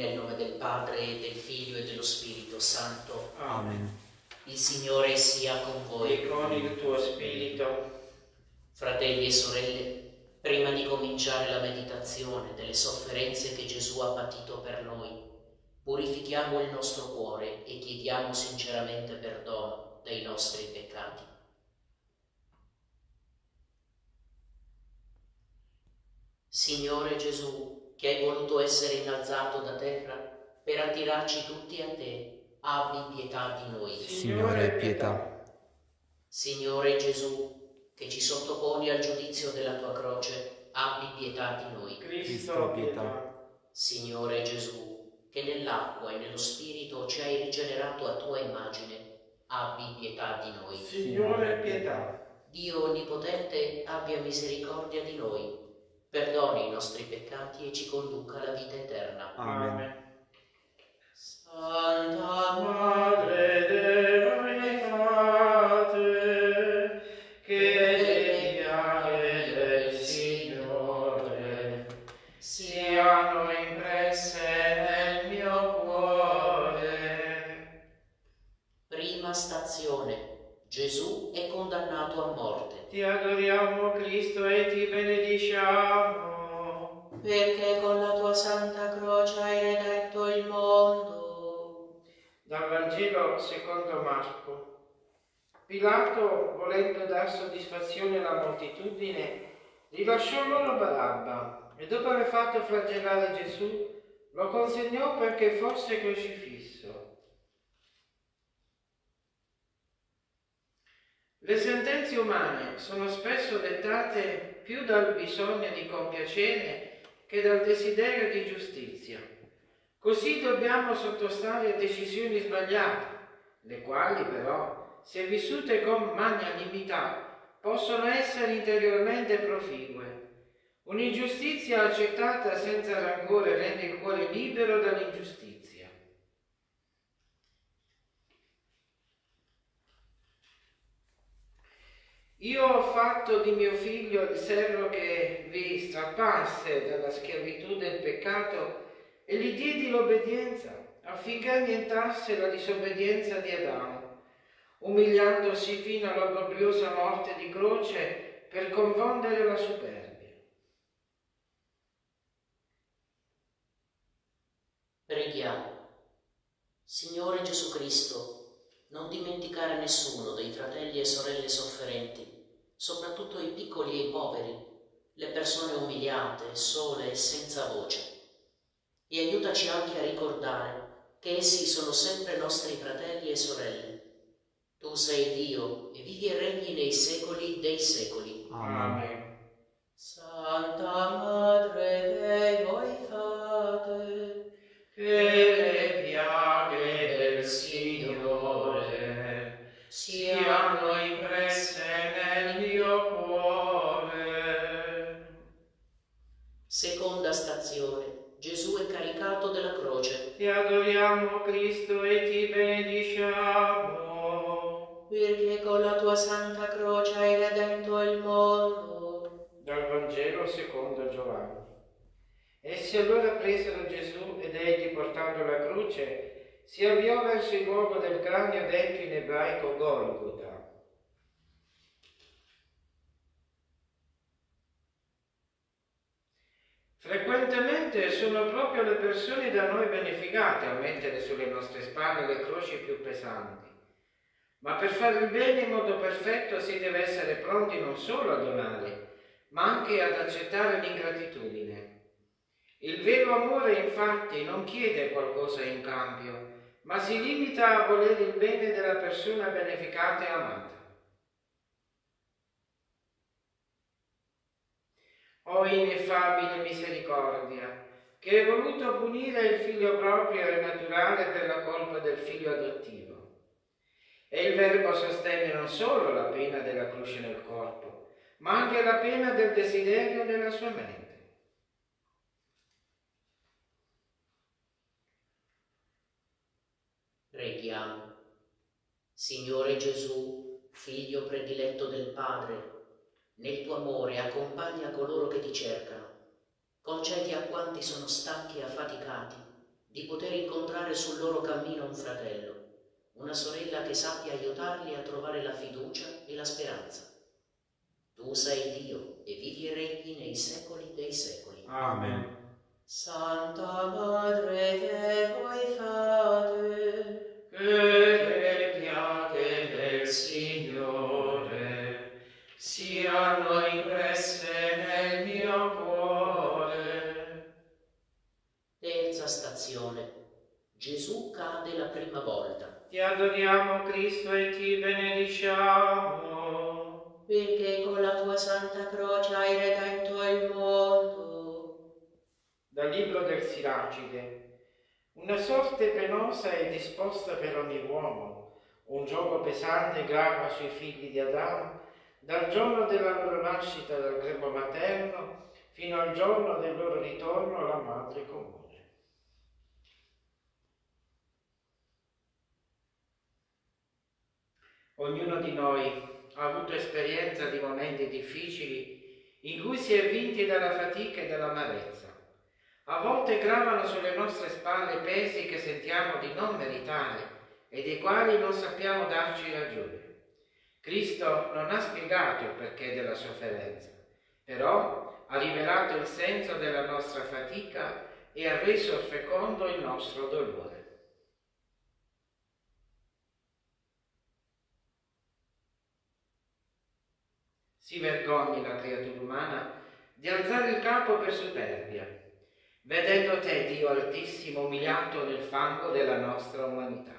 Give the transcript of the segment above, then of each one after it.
Nel nome del Padre, e del Figlio e dello Spirito Santo. Amen. Il Signore sia con voi. E con il tuo spirito. Fratelli e sorelle, prima di cominciare la meditazione delle sofferenze che Gesù ha patito per noi, purifichiamo il nostro cuore e chiediamo sinceramente perdono dei nostri peccati. Signore Gesù, che hai voluto essere innalzato da terra per attirarci tutti a te, abbi pietà di noi. Signore, pietà. Signore Gesù, che ci sottoponi al giudizio della tua croce, abbi pietà di noi. Cristo, pietà. Signore Gesù, che nell'acqua e nello Spirito ci hai rigenerato a tua immagine, abbi pietà di noi. Signore, pietà. Dio Onnipotente abbia misericordia di noi, perdoni i nostri peccati e ci conduca alla vita eterna. Amen. Santa Madre dei frati, che le piaghe del Signore siano impresse nel mio cuore. Prima stazione. Gesù è condannato a morte. Ti adoriamo, Cristo, e ti benediciamo. Perché con la tua santa croce hai redetto il mondo. Dal Vangelo secondo Marco. Pilato, volendo dar soddisfazione alla moltitudine, rilasciò loro Barabba e dopo aver fatto flagellare Gesù, lo consegnò perché fosse crocifisso. Le sentenze umane sono spesso dettate più dal bisogno di compiacere che dal desiderio di giustizia. Così dobbiamo sottostare a decisioni sbagliate, le quali però, se vissute con magnanimità, possono essere interiormente proficue. Un'ingiustizia accettata senza rancore rende il cuore libero dall'ingiustizia. Io ho fatto di mio figlio il servo che vi strappasse dalla schiavitù del peccato e gli diedi l'obbedienza affinché annientasse la disobbedienza di Adamo, umiliandosi fino all'obbrobriosa morte di croce per confondere la superbia. Preghiamo. Signore Gesù Cristo, non dimenticare nessuno dei fratelli e sorelle sofferenti, soprattutto i piccoli e i poveri, le persone umiliate, sole e senza voce. E aiutaci anche a ricordare che essi sono sempre nostri fratelli e sorelle. Tu sei Dio e vivi e regni nei secoli dei secoli. Amen. Santa Madre Dei, voi fate Che le piaghe del Signore siano impresse nel mio cuore. Seconda stazione. Gesù è caricato della croce. Ti adoriamo, Cristo, e ti benediciamo. Perché con la tua santa croce hai redento il mondo. Dal Vangelo secondo Giovanni. Essi allora presero Gesù ed egli, portando la croce, si avviò verso il luogo del cranio detto in ebraico Golgota. Frequentemente sono proprio le persone da noi beneficate a mettere sulle nostre spalle le croci più pesanti. Ma per fare il bene in modo perfetto si deve essere pronti non solo a donare, ma anche ad accettare l'ingratitudine. Il vero amore, infatti, non chiede qualcosa in cambio, ma si limita a volere il bene della persona beneficata e amata. O ineffabile misericordia, che hai voluto punire il figlio proprio e naturale per la colpa del figlio adottivo. E il Verbo sostenne non solo la pena della croce nel corpo, ma anche la pena del desiderio della sua mente. Preghiamo. Signore Gesù, Figlio prediletto del Padre, nel tuo amore accompagna coloro che ti cercano. Concedi a quanti sono stanchi e affaticati di poter incontrare sul loro cammino un fratello, una sorella che sappia aiutarli a trovare la fiducia e la speranza. Tu sei Dio e vivi e regni nei secoli dei secoli. Amen. Santa Madre, che voi fate? Che le piaghe del Signore siano impresse nel mio cuore. Terza stazione. Gesù cade la prima volta. Ti adoriamo, Cristo, e ti benediciamo. Perché con la tua santa croce hai redento il mondo. Dal libro del Siracide. Una sorte penosa è disposta per ogni uomo, un gioco pesante grava sui figli di Adamo, dal giorno della loro nascita dal grembo materno fino al giorno del loro ritorno alla madre comune. Ognuno di noi ha avuto esperienza di momenti difficili in cui si è vinti dalla fatica e dall'amarezza. A volte gravano sulle nostre spalle pesi che sentiamo di non meritare e dei quali non sappiamo darci ragione. Cristo non ha spiegato il perché della sofferenza, però ha rivelato il senso della nostra fatica e ha reso fecondo il nostro dolore. Si vergogni la creatura umana di alzare il capo per superbia, vedendo te, Dio Altissimo, umiliato nel fango della nostra umanità.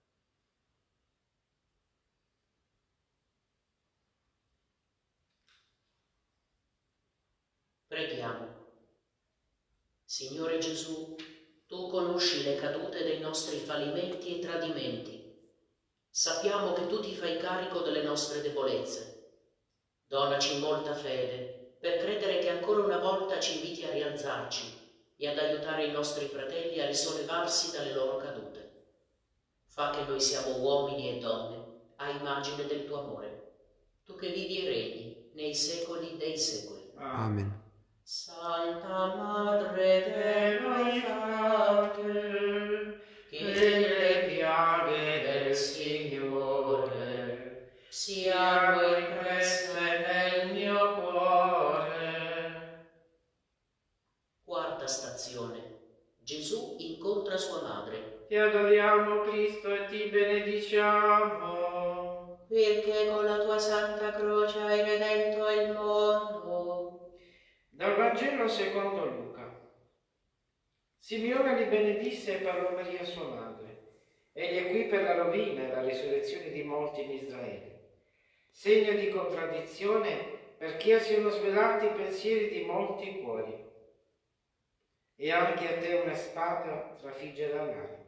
Preghiamo. Signore Gesù, tu conosci le cadute dei nostri fallimenti e tradimenti. Sappiamo che tu ti fai carico delle nostre debolezze. Donaci molta fede per credere che ancora una volta ci inviti a rialzarci e ad aiutare i nostri fratelli a risollevarsi dalle loro cadute. Fa che noi siamo uomini e donne a immagine del tuo amore, tu che vivi e regni nei secoli dei secoli. Amen. Santa Madre, che voi fate? Che le piaghe del Signore siano impresse nel mio cuore. Quarta stazione. Gesù incontra sua madre. Ti adoriamo, Cristo, e ti benediciamo. Perché con la tua santa croce hai redento il mondo. Dal Vangelo secondo Luca. Simeone li benedisse e parlò Maria sua madre. Egli è qui per la rovina e la risurrezione di molti in Israele. Segno di contraddizione perché siano svelati i pensieri di molti cuori. E anche a te una spada trafiggerà l'anima.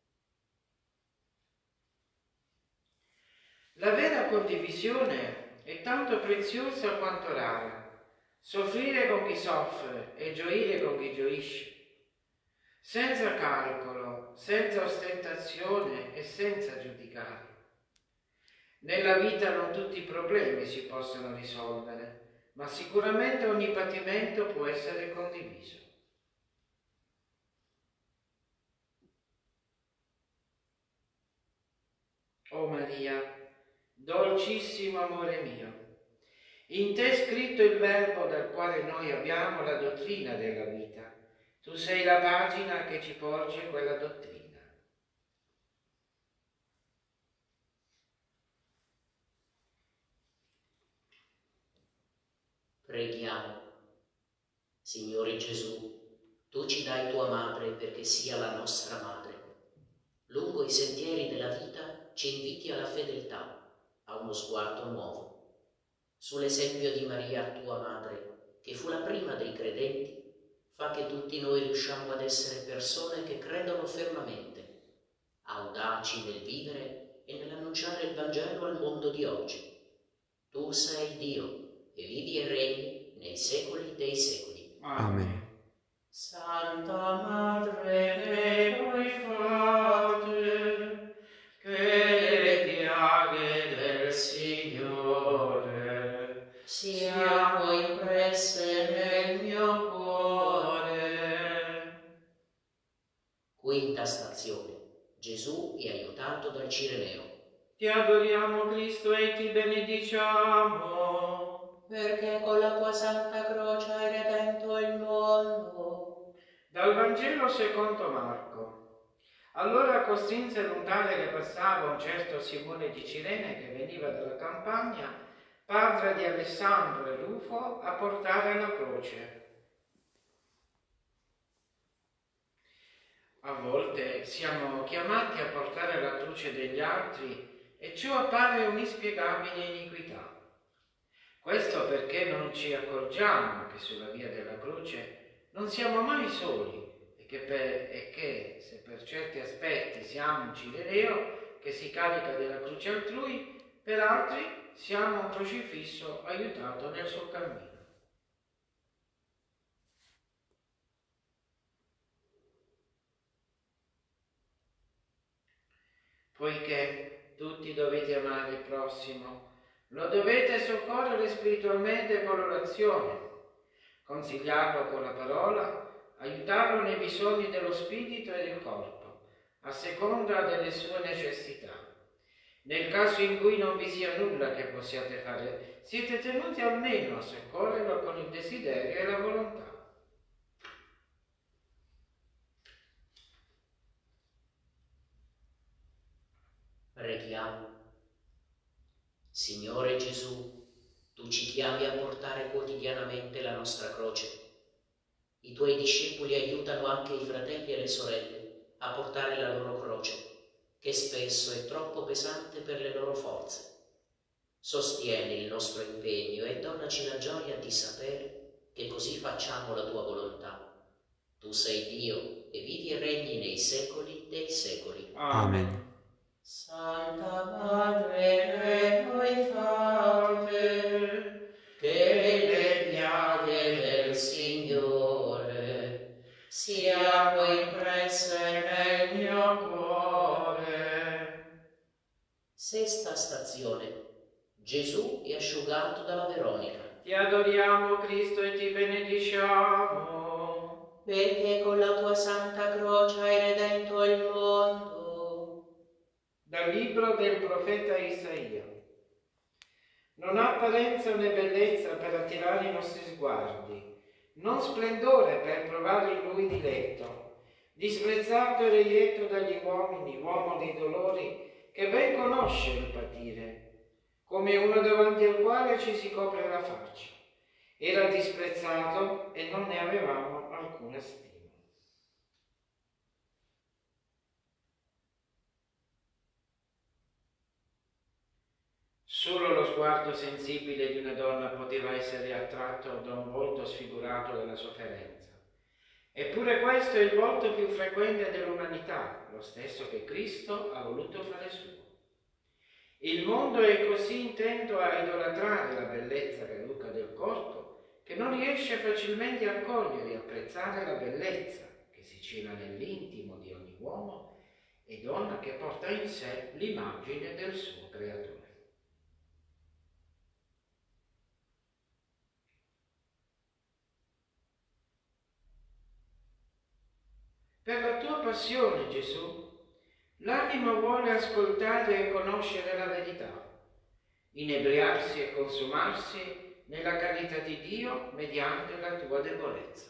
La vera condivisione è tanto preziosa quanto rara. Soffrire con chi soffre e gioire con chi gioisce, senza calcolo, senza ostentazione e senza giudicare. Nella vita non tutti i problemi si possono risolvere, ma sicuramente ogni patimento può essere condiviso. O Maria, dolcissimo amore mio, in te è scritto il verbo dal quale noi abbiamo la dottrina della vita. Tu sei la pagina che ci porge quella dottrina. Preghiamo. Signore Gesù, tu ci dai tua madre perché sia la nostra madre. Lungo i sentieri della vita ci inviti alla fedeltà, a uno sguardo nuovo. Sull'esempio di Maria, tua madre, che fu la prima dei credenti, fa che tutti noi riusciamo ad essere persone che credono fermamente, audaci nel vivere e nell'annunciare il Vangelo al mondo di oggi. Tu sei Dio e vivi e regni nei secoli dei secoli. Amen. Santa Madre, che voi fate, che le piaghe del Signore siano impresse nel mio cuore. Quinta Quinta stazione. Gesù è aiutato dal Cireneo. Ti adoriamo Cristo e ti benediciamo, perché con la tua santa croce hai redento il mondo. Dal Vangelo secondo Marco. Allora costrinse un tale che passava, un certo Simone di Cirene che veniva dalla campagna, padre di Alessandro e Rufo, a portare la croce. A volte siamo chiamati a portare la croce degli altri e ciò appare un'inspiegabile iniquità. Questo perché non ci accorgiamo che sulla via della croce non siamo mai soli e che se per certi aspetti siamo un cireneo che si carica della croce altrui, per altri siamo un crocifisso aiutato nel suo cammino. Poiché tutti dovete amare il prossimo, lo dovete soccorrere spiritualmente con l'orazione, consigliarlo con la parola, aiutarlo nei bisogni dello spirito e del corpo, a seconda delle sue necessità. Nel caso in cui non vi sia nulla che possiate fare, siete tenuti almeno a soccorrerlo con il desiderio e la volontà. Preghiamo. Signore Gesù, tu ci chiami a portare quotidianamente la nostra croce. I tuoi discepoli aiutano anche i fratelli e le sorelle a portare la loro croce, che spesso è troppo pesante per le loro forze. Sostieni il nostro impegno e donaci la gioia di sapere che così facciamo la tua volontà. Tu sei Dio e vivi e regni nei secoli dei secoli. Amen. Santa Madre, noi fate che le piaghe del Signore siano impresse nel mio cuore. Sesta stazione. Gesù è asciugato dalla Veronica. Ti adoriamo Cristo e ti benediciamo, perché con la tua santa croce hai redento il mondo. Dal libro del profeta Isaia. Non ha apparenza né bellezza per attirare i nostri sguardi, non splendore per provare in lui diletto, disprezzato e reietto dagli uomini, uomo dei dolori, che ben conosce il patire, come uno davanti al quale ci si copre la faccia. Era disprezzato e non ne avevamo alcuna stima. Solo lo sguardo sensibile di una donna poteva essere attratto da un volto sfigurato dalla sofferenza. Eppure questo è il volto più frequente dell'umanità, lo stesso che Cristo ha voluto fare suo. Il mondo è così intento a idolatrare la bellezza caduca del corpo che non riesce facilmente a cogliere e apprezzare la bellezza che si cela nell'intimo di ogni uomo e donna che porta in sé l'immagine del suo creatore. Per la tua passione, Gesù, l'anima vuole ascoltare e conoscere la verità, inebriarsi e consumarsi nella carità di Dio mediante la tua debolezza.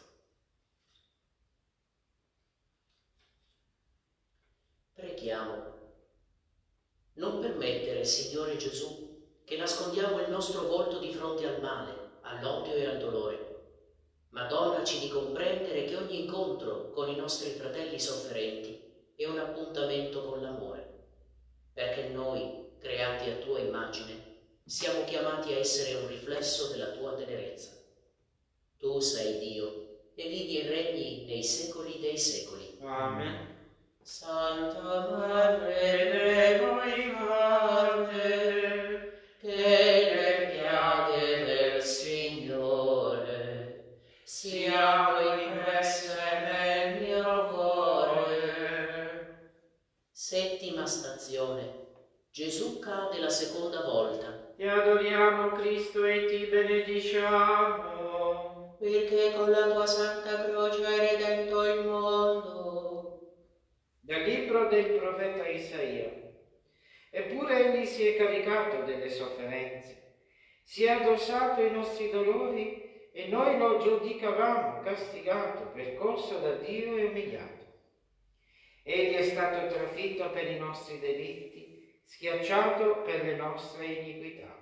Preghiamo. Non permettere, Signore Gesù, che nascondiamo il nostro volto di fronte al male, all'odio e al dolore, ma donaci di comprendere che ogni incontro con i nostri fratelli sofferenti è un appuntamento con l'amore, perché noi, creati a tua immagine, siamo chiamati a essere un riflesso della tua tenerezza. Tu sei Dio e vivi e regni nei secoli dei secoli. Amen. Santa Madre, noi fate che le piaghe del Signore siano impresse nel mio cuore. Settima stazione. Gesù cade la seconda volta. Ti adoriamo Cristo e ti benediciamo, perché con la tua santa croce hai redento il mondo. libro del profeta Isaia. Eppure egli si è caricato delle sofferenze, si è addossato i nostri dolori e noi lo giudicavamo castigato, percosso da Dio e umiliato. Egli è stato trafitto per i nostri delitti, schiacciato per le nostre iniquità.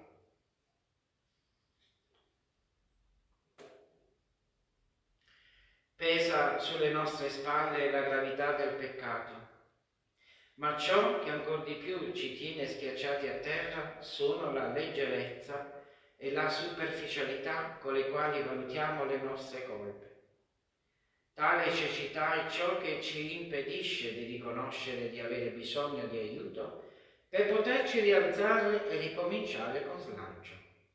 Pesa sulle nostre spalle la gravità del peccato, ma ciò che ancor di più ci tiene schiacciati a terra sono la leggerezza e la superficialità con le quali valutiamo le nostre colpe. Tale cecità è ciò che ci impedisce di riconoscere di avere bisogno di aiuto per poterci rialzare e ricominciare con slancio.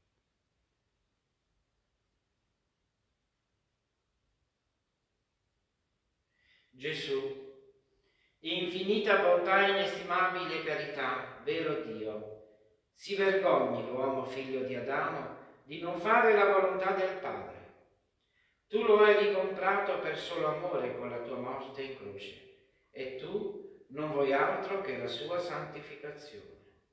Gesù, infinita bontà e inestimabile carità, vero Dio, si vergogni l'uomo figlio di Adamo di non fare la volontà del Padre. Tu lo hai ricomprato per solo amore con la tua morte in croce e tu non vuoi altro che la sua santificazione.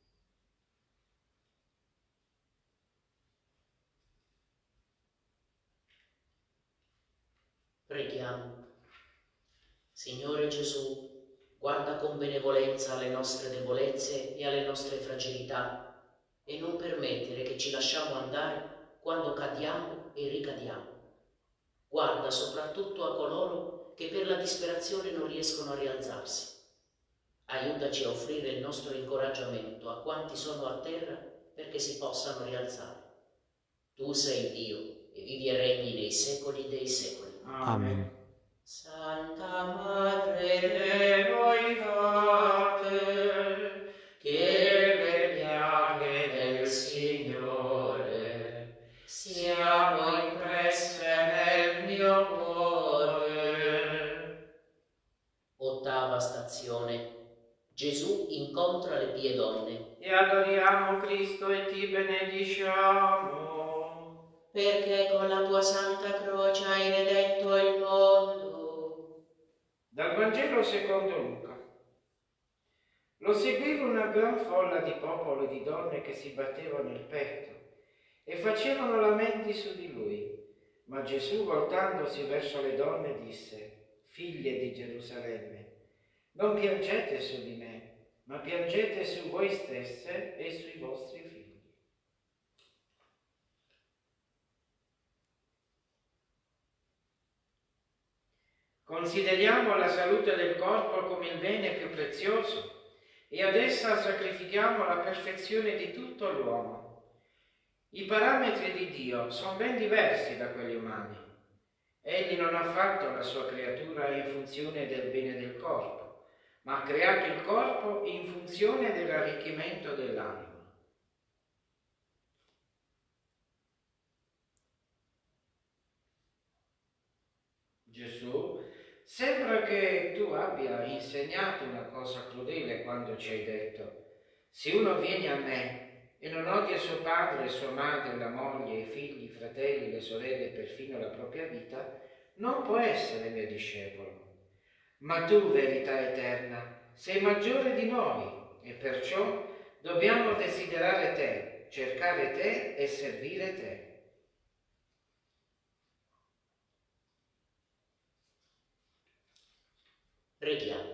Preghiamo. Signore Gesù, guarda con benevolenza alle nostre debolezze e alle nostre fragilità e non permettere che ci lasciamo andare quando cadiamo e ricadiamo. Guarda soprattutto a coloro che per la disperazione non riescono a rialzarsi. Aiutaci a offrire il nostro incoraggiamento a quanti sono a terra perché si possano rialzare. Tu sei Dio e vivi e regni nei secoli dei secoli. Amen. Santa Madre Dei fate che le piaghe del Signore siano impresse nel mio cuore. Ottava stazione. Gesù incontra le pie donne. E adoriamo Cristo e ti benediciamo. Perché con la tua santa croce hai redento il mondo. Dal Vangelo secondo Luca. Lo seguiva una gran folla di popolo e di donne che si battevano il petto e facevano lamenti su di lui. Ma Gesù, voltandosi verso le donne, disse: Figlie di Gerusalemme, non piangete su di me, ma piangete su voi stesse e sui vostri figli. Consideriamo la salute del corpo come il bene più prezioso e ad essa sacrifichiamo la perfezione di tutto l'uomo. I parametri di Dio sono ben diversi da quelli umani. Egli non ha fatto la sua creatura in funzione del bene del corpo, ma ha creato il corpo in funzione dell'arricchimento dell'anima. Gesù, sembra che tu abbia insegnato una cosa crudele quando ci hai detto: se uno viene a me e non odia suo padre, sua madre, la moglie, i figli, i fratelli, le sorelle e perfino la propria vita, non può essere mio discepolo. Ma tu, verità eterna, sei maggiore di noi e perciò dobbiamo desiderare te, cercare te e servire te. Preghiamo.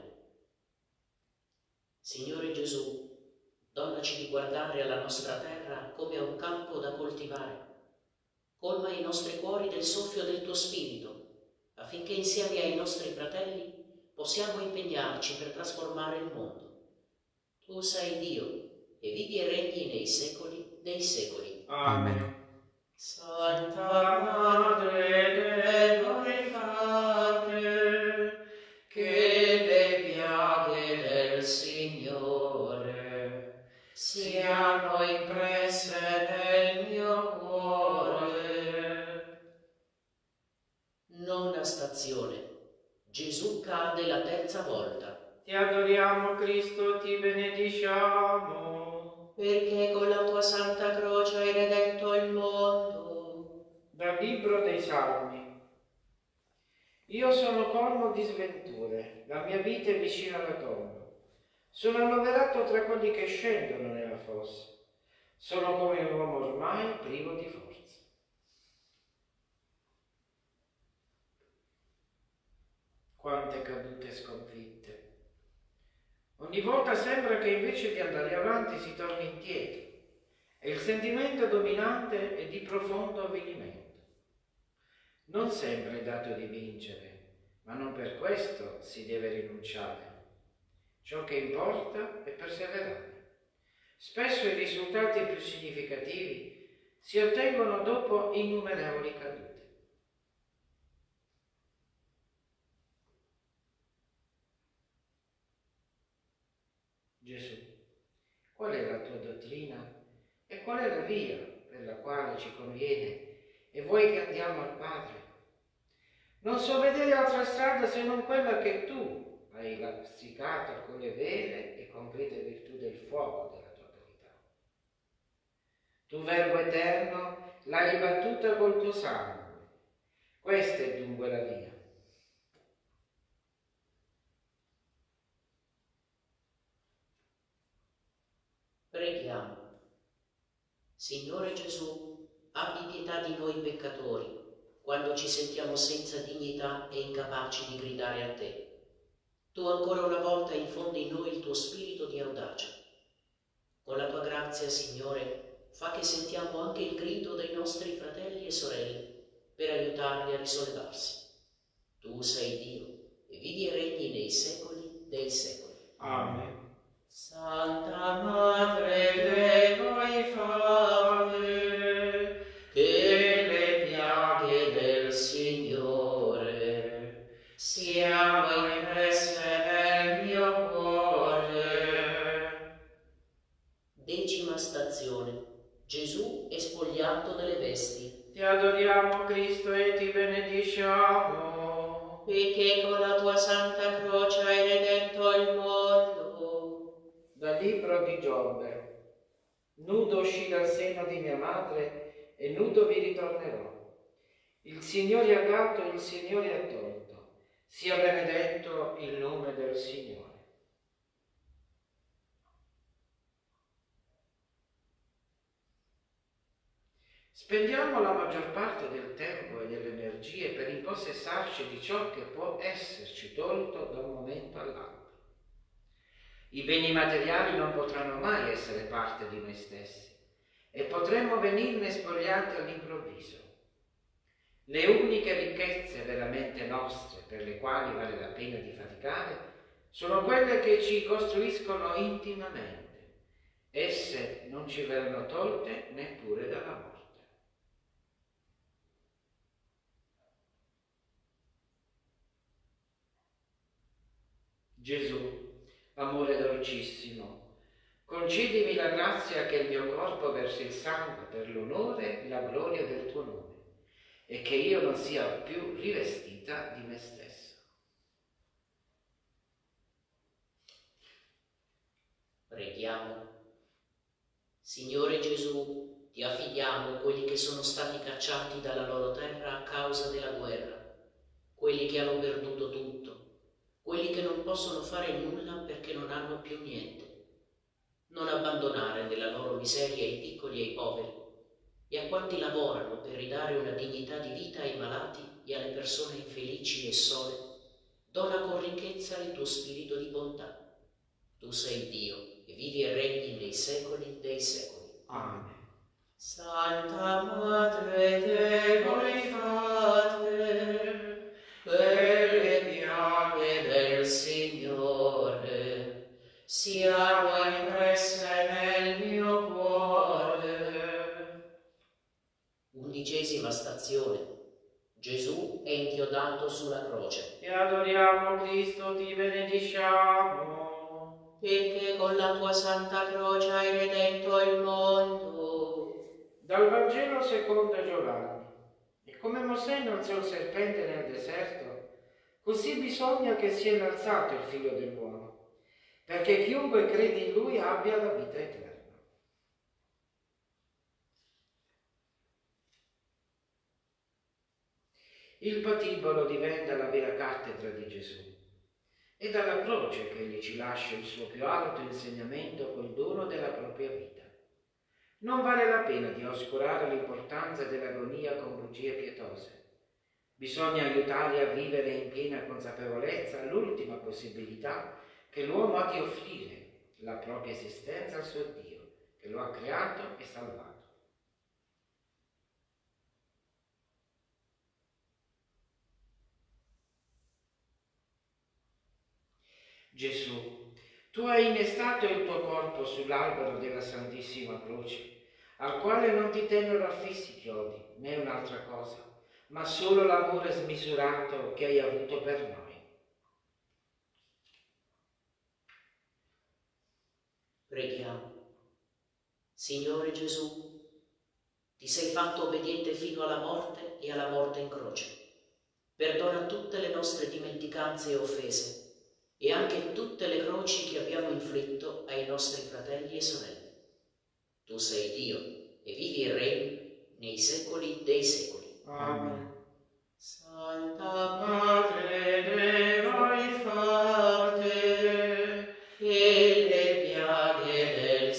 Signore Gesù, donaci di guardare alla nostra terra come a un campo da coltivare. Colma i nostri cuori del soffio del tuo Spirito, affinché insieme ai nostri fratelli possiamo impegnarci per trasformare il mondo. Tu sei Dio e vivi e regni nei secoli dei secoli. Amen. Santa Madre Dei fate che le piaghe del Signore siano impresse nel mio cuore. Nona stazione. Gesù cade la terza volta. Ti adoriamo Cristo, ti benediciamo. Perché con la tua santa croce hai redento il mondo. Dal libro dei Salmi. Io sono colmo di sventure, la mia vita è vicina alla tomba. Sono annoverato tra quelli che scendono nella fossa. Sono come un uomo ormai privo di forza. Quante cadute sconfitte. Ogni volta sembra che invece di andare avanti si torni indietro e il sentimento dominante è di profondo avvilimento. Non sempre è dato di vincere, ma non per questo si deve rinunciare. Ciò che importa è perseverare. Spesso i risultati più significativi si ottengono dopo innumerevoli cadute. Gesù, qual è la tua dottrina e qual è la via per la quale ci conviene e vuoi che andiamo al Padre? Non so vedere altra strada se non quella che tu hai lastricata con le vere e concrete virtù del fuoco della tua carità. Tu, Verbo eterno, l'hai battuta col tuo sangue. Questa è dunque la via. Preghiamo. Signore Gesù, abbi pietà di noi peccatori, quando ci sentiamo senza dignità e incapaci di gridare a te. Tu ancora una volta infondi in noi il tuo spirito di audacia. Con la tua grazia, Signore, fa che sentiamo anche il grido dei nostri fratelli e sorelle per aiutarli a risollevarsi. Tu sei Dio e vivi e regni nei secoli dei secoli. Amen. Santa Madre Deo e fate che le piaghe del Signore siano impresse nel mio cuore. 10ª stazione. Gesù è spogliato delle vesti. Ti adoriamo, Cristo, e ti benediciamo. Perché con la tua santa croce hai redento il mondo. Dal libro di Giobbe. Nudo uscì dal seno di mia madre e nudo vi ritornerò. Il Signore ha dato, il Signore ha tolto. Sia benedetto il nome del Signore. Spendiamo la maggior parte del tempo e delle energie per impossessarci di ciò che può esserci tolto da un momento all'altro. I beni materiali non potranno mai essere parte di noi stessi e potremmo venirne spogliati all'improvviso. Le uniche ricchezze veramente nostre, per le quali vale la pena di faticare, sono quelle che ci costruiscono intimamente. Esse non ci verranno tolte neppure dalla morte. Gesù, amore dolcissimo, concedimi la grazia che il mio corpo versi il sangue per l'onore e la gloria del tuo nome e che io non sia più rivestita di me stessa. Preghiamo. Signore Gesù, ti affidiamo quelli che sono stati cacciati dalla loro terra a causa della guerra, quelli che hanno perduto tutto, quelli che non possono fare nulla perché non hanno più niente. Non abbandonare nella loro miseria i piccoli e i poveri, e a quanti lavorano per ridare una dignità di vita ai malati e alle persone infelici e sole, dona con ricchezza il tuo spirito di bontà. Tu sei Dio e vivi e regni nei secoli dei secoli. Amen. Santa Madre Deo e fate per le piaghe del Signore siano impresse nel mio cuore. 11ª stazione. Gesù è inchiodato sulla croce. Ti adoriamo, Cristo, ti benediciamo. Perché con la tua santa croce hai redento il mondo. Dal Vangelo secondo Giovanni. E come Mosè innalzò il serpente nel deserto, così bisogna che sia innalzato il Figlio dell'uomo, perché chiunque crede in Lui abbia la vita eterna. Il patibolo diventa la vera cattedra di Gesù. È dalla croce che egli ci lascia il suo più alto insegnamento col dono della propria vita. Non vale la pena di oscurare l'importanza dell'agonia con bugie pietose. Bisogna aiutarli a vivere in piena consapevolezza l'ultima possibilità che l'uomo ha di offrire, la propria esistenza al suo Dio, che lo ha creato e salvato. Gesù, tu hai innestato il tuo corpo sull'albero della Santissima Croce, al quale non ti tennero affissi chiodi, né un'altra cosa, ma solo l'amore smisurato che hai avuto per noi. Preghiamo. Signore Gesù, ti sei fatto obbediente fino alla morte e alla morte in croce. Perdona tutte le nostre dimenticanze e offese e anche tutte le croci che abbiamo inflitto ai nostri fratelli e sorelle. Tu sei Dio e vivi e regni nei secoli dei secoli. Amen. Santa Madre Dei fate e le piaghe del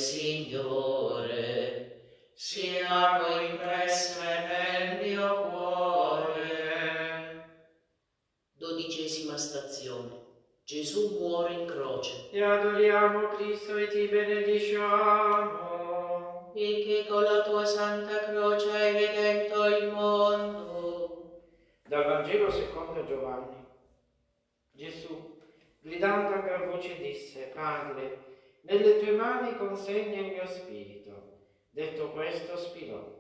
Signore siano impresse nel mio cuore. 12ª stazione. Gesù muore in croce. Ti adoriamo Cristo e ti benediciamo. E che con la tua santa croce hai redento il mondo. Dal Vangelo secondo Giovanni. Gesù, gridando a gran voce, disse: Padre, nelle tue mani consegno il mio spirito. Detto questo, spirò.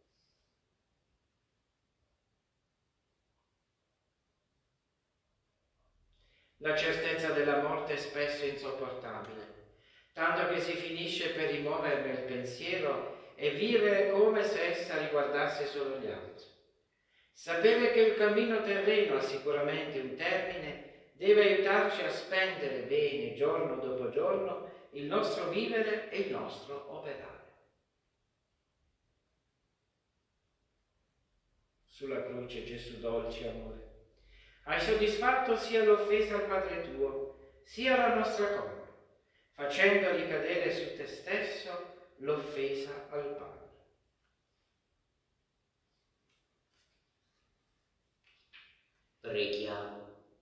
La certezza della morte è spesso insopportabile, tanto che si finisce per rimuoverne il pensiero e vivere come se essa riguardasse solo gli altri. Sapere che il cammino terreno ha sicuramente un termine deve aiutarci a spendere bene giorno dopo giorno il nostro vivere e il nostro operare. Sulla croce, Gesù dolce amore, hai soddisfatto sia l'offesa al Padre tuo, sia la nostra colpa, facendo ricadere su te stesso l'offesa al Padre. Preghiamo.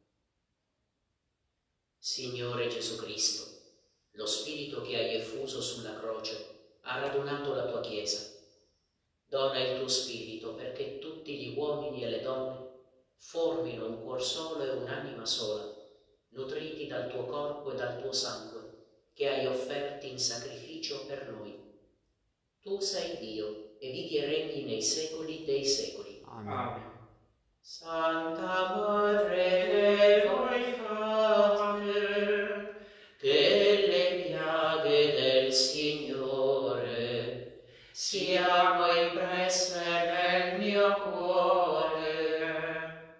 Signore Gesù Cristo, lo Spirito che hai effuso sulla croce ha radunato la tua Chiesa. Dona il tuo Spirito perché tutti gli uomini e le donne formino un cuor solo e un'anima sola, nutriti dal tuo corpo e dal tuo sangue, che hai offerti in sacrificio per noi. Tu sei Dio e vivi e regni nei secoli dei secoli. Amen. Santa Madre Dei fate che le piaghe del Signore siano impresse nel mio cuore.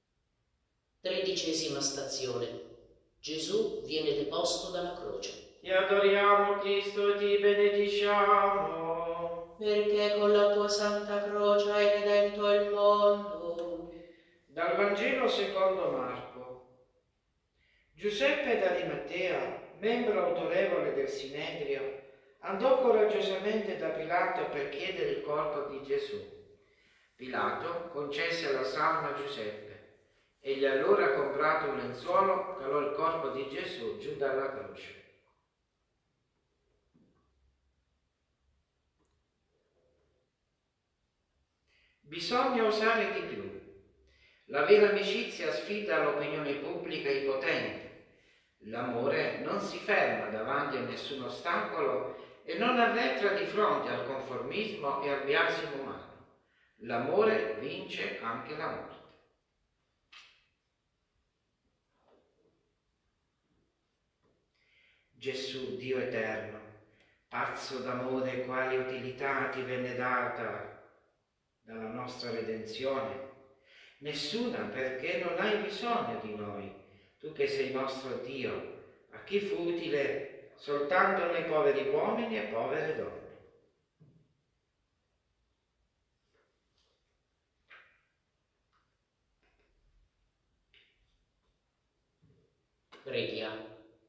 13ª stazione. Gesù viene deposto dalla croce. Ti adoriamo Cristo e ti benediciamo. Perché con la tua santa croce hai redento il mondo. Dal Vangelo secondo Marco. Giuseppe d'Arimatea, membro autorevole del Sinedrio, andò coraggiosamente da Pilato per chiedere il corpo di Gesù. Pilato concesse la salma a Giuseppe. Egli allora, comprato un lenzuolo, calò il corpo di Gesù giù dalla croce. Bisogna osare di più. La vera amicizia sfida l'opinione pubblica e i potenti. L'amore non si ferma davanti a nessun ostacolo e non arretra di fronte al conformismo e al biasimo umano. L'amore vince anche la morte. Gesù, Dio eterno, pazzo d'amore, quale utilità ti venne data dalla nostra redenzione? Nessuna, perché non hai bisogno di noi, tu che sei nostro Dio, a chi fu utile soltanto noi poveri uomini e povere donne. Preghiamo.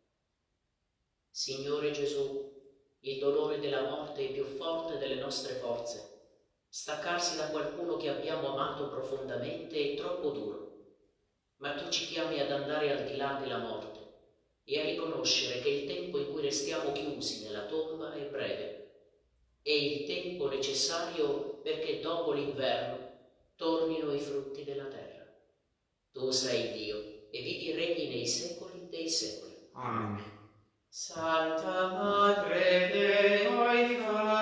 Signore Gesù, il dolore della morte è più forte delle nostre forze. Staccarsi da qualcuno che abbiamo amato profondamente è troppo duro, ma tu ci chiami ad andare al di là della morte e a riconoscere che il tempo in cui restiamo chiusi nella tomba è breve. È il tempo necessario perché dopo l'inverno tornino i frutti della terra. Tu sei Dio e vivi e regni nei secoli dei secoli. Amen. Santa Madre Dei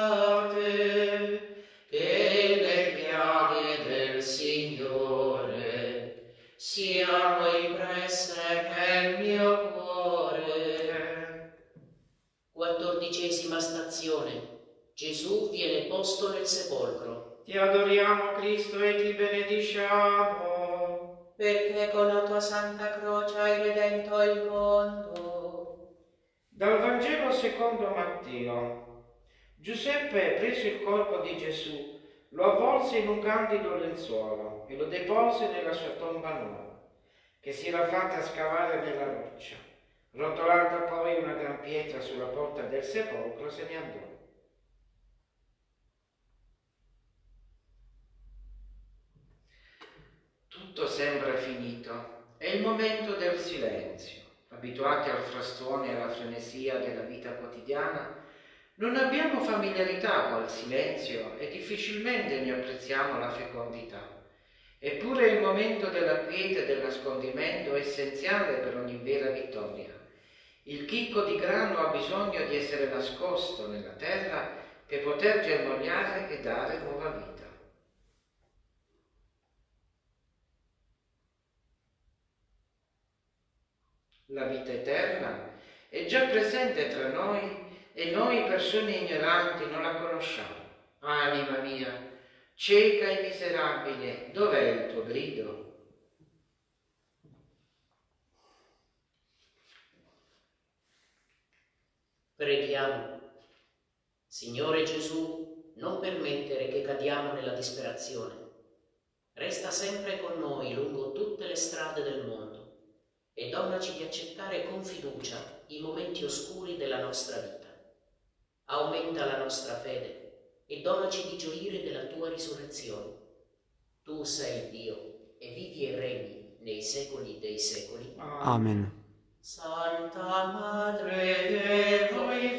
fate che le piaghe del Signore siano impresse nel mio cuore. 14ª stazione. Gesù viene posto nel sepolcro. Ti adoriamo, Cristo, e ti benediciamo, perché con la tua santa croce hai redento il mondo. Dal Vangelo secondo Matteo. Giuseppe, preso il corpo di Gesù, lo avvolse in un candido lenzuolo e lo depose nella sua tomba nuova, che si era fatta scavare nella roccia. Rotolata poi una gran pietra sulla porta del sepolcro, se ne andò. Tutto sembra finito. È il momento del silenzio. Abituati al frastuono e alla frenesia della vita quotidiana, non abbiamo familiarità col silenzio e difficilmente ne apprezziamo la fecondità. Eppure il momento della quiete e del nascondimento è essenziale per ogni vera vittoria. Il chicco di grano ha bisogno di essere nascosto nella terra per poter germogliare e dare nuova vita. La vita eterna è già presente tra noi e noi persone ignoranti non la conosciamo. Anima mia, cieca e miserabile, dov'è il tuo grido? Preghiamo. Signore Gesù, non permettere che cadiamo nella disperazione. Resta sempre con noi lungo tutte le strade del mondo e donaci di accettare con fiducia i momenti oscuri della nostra vita. Aumenta la nostra fede e donaci di gioire della tua risurrezione. Tu sei Dio e vivi e regni nei secoli dei secoli. Amen. Santa Madre Dei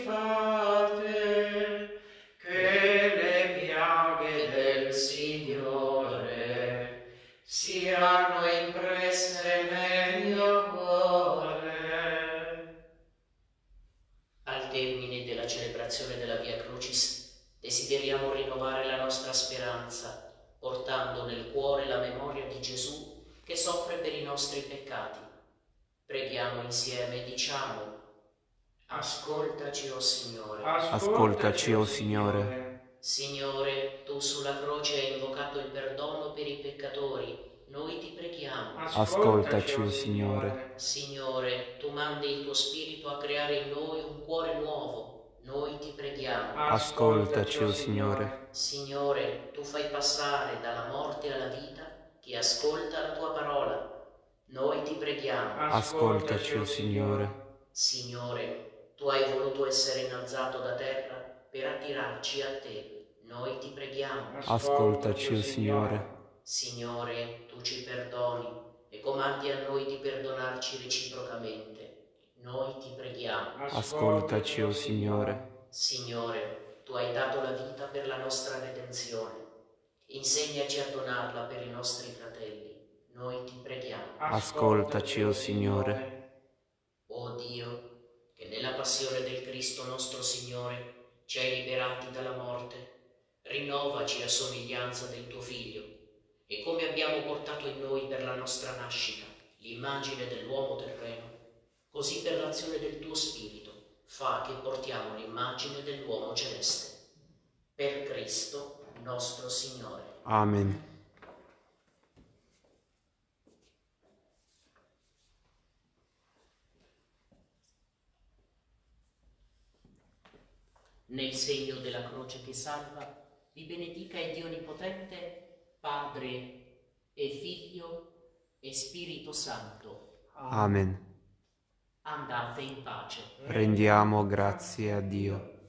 fate che le piaghe del Signore siano impresse nel mio cuore. Al termine della celebrazione della Via Crucis desideriamo rinnovare la nostra speranza, portando nel cuore la memoria di Gesù che soffre per i nostri peccati. Preghiamo insieme e diciamo: ascoltaci, o Signore. Ascoltaci, o Signore. Signore, tu sulla croce hai invocato il perdono per i peccatori. Noi ti preghiamo. Ascoltaci, o Signore. Signore, tu mandi il tuo Spirito a creare in noi un cuore nuovo. Noi ti preghiamo. Ascoltaci, o Signore. Signore, tu fai passare dalla morte alla vita chi ascolta la tua parola. Noi ti preghiamo. Ascoltaci, o Signore. Signore, tu hai voluto essere innalzato da terra per attirarci a te. Noi ti preghiamo. Ascoltaci, o Signore. Signore, tu ci perdoni e comandi a noi di perdonarci reciprocamente. Noi ti preghiamo. Ascoltaci, o Signore. Signore, tu hai dato la vita per la nostra redenzione. Insegnaci a donarla per i nostri fratelli. Noi ti preghiamo. Ascoltaci, o Signore. O Dio, che nella passione del Cristo nostro Signore ci hai liberati dalla morte, rinnovaci a somiglianza del tuo Figlio, e come abbiamo portato in noi per la nostra nascita l'immagine dell'uomo terreno, così per l'azione del tuo Spirito fa che portiamo l'immagine dell'uomo celeste. Per Cristo nostro Signore. Amen. Nel segno della croce che salva, vi benedica il Dio Onnipotente, Padre e Figlio e Spirito Santo. Amen. andate in pace. Rendiamo grazie a Dio.